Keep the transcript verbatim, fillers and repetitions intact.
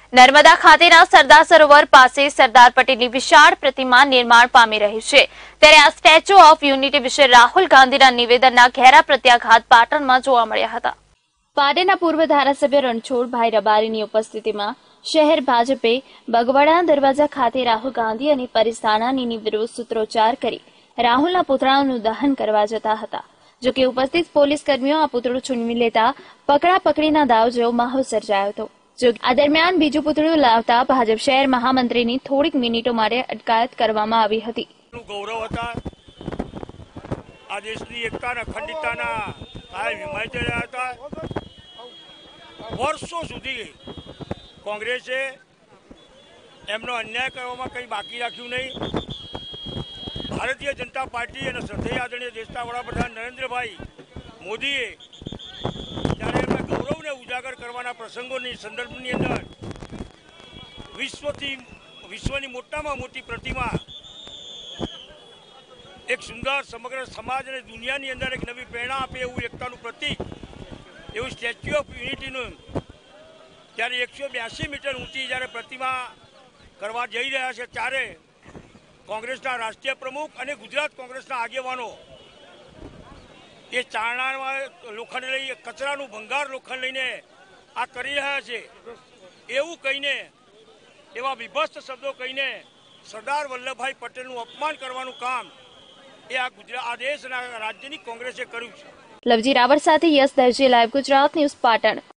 નર્મદા ખાતેના સરદાર સરોવર પાસે સરદાર પટેલની વિશાળ પ્રતિમા નિર્માણ પામી રહી છે, ત્યારે આ સ્ટેચ્યુ ઓફ યુનિટી વિશે રાહુલ ગાંધીના નિવેદનના ઘેરા પ્રત્યાઘાત પાટણમાં જોવા મળ્યા હતા। પાટણના પૂર્વ ધારાસભ્ય રણછોડભાઈ રબારીની ઉપસ્થિતિમાં શહેર ભાજપે બગવાડા દરવાજા ખાતે રાહુલ ગાંધી અને પરેશ ધાનાણીની વિરુદ્ધ સૂત્રોચ્ચાર કરી રાહુલના પુતળાઓનું દહન કરવા જતા હતા। જો કે ઉપસ્થિત પોલીસ કર્મીઓ આ પુતળું છુનવી લેતા પકડા પકડીના દાવ જેવો માહોલ સર્જાયો હતો। જો આ દરમિયાન બીજું પુતળું લાવતા ભાજપ શહેર મહામંત્રીની થોડીક મિનિટો માટે અટકાયત કરવામાં આવી હતી। ગૌરવ હતા આ દેશની એકતાના અખંડિતતાના કાયમ હિમાયતી રહ્યા હતા। વર્ષો સુધી કોંગ્રેસે એમનો અન્યાય કરવામાં કંઈ બાકી રાખ્યું નહીં। ભારતીય જનતા પાર્ટી અને શ્રદ્ધેય આદરણીય દેશના વડાપ્રધાન નરેન્દ્રભાઈ મોદીએ જ્યારે એમના ગૌરવને ઉજાગર કરવાના પ્રસંગોની સંદર્ભની અંદર વિશ્વથી વિશ્વની મોટામાં મોટી પ્રતિમા, એક સુંદર સમગ્ર સમાજ અને દુનિયાની અંદર એક નવી પ્રેરણા આપે એવું એકતાનું પ્રતીક એવું સ્ટેચ્યુ ઓફ યુનિટીનું જ્યારે એકસો બ્યાસી મીટર ઊંચી જ્યારે પ્રતિમા કરવા જઈ રહ્યા છે, ત્યારે કોંગ્રેસના રાષ્ટ્રીય પ્રમુખ અને ગુજરાત કોંગ્રેસના આગેવાનો એ ચારણામાં લોખંડ લઈ કચરાનું ભંગાર લોખંડ લઈને આ કરી રહ્યા છે એવું કહીને, એવા વિભસ્ત શબ્દો કહીને સરદાર વલ્લભભાઈ પટેલનું અપમાન કરવાનું કામ એ આ ગુજરાત આ દેશના રાજ્યની કોંગ્રેસે કર્યું છે। લવજી રાવળ સાથે યશ દરજી, લાઈવ ગુજરાત ન્યૂઝ, પાટણ।